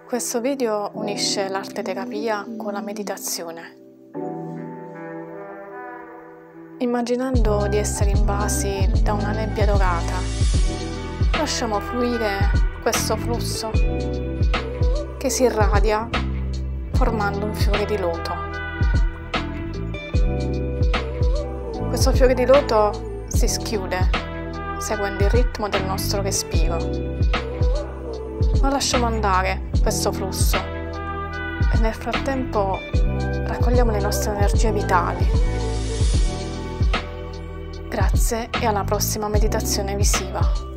Questo video unisce l'arte terapia con la meditazione. Immaginando di essere invasi da una nebbia dorata, lasciamo fluire questo flusso che si irradia formando un fiore di loto. Questo fiore di loto si schiude seguendo il ritmo del nostro respiro. Ma lasciamo andare questo flusso e nel frattempo raccogliamo le nostre energie vitali. Grazie e alla prossima meditazione visiva.